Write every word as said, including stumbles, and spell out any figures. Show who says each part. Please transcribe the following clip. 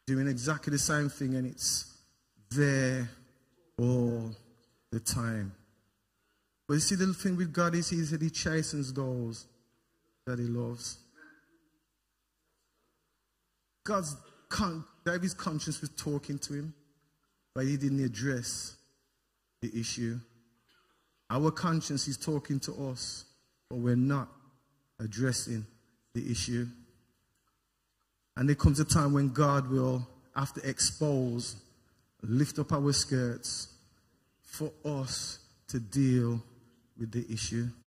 Speaker 1: doing exactly the same thing, and it's there all the time. But you see, the thing with God is, is that he chastens those that he loves. God's con David's conscience was talking to him, but he didn't address the issue. Our conscience is talking to us, but we're not addressing the issue. And there comes a time when God will have to expose, lift up our skirts for us to deal with the issue.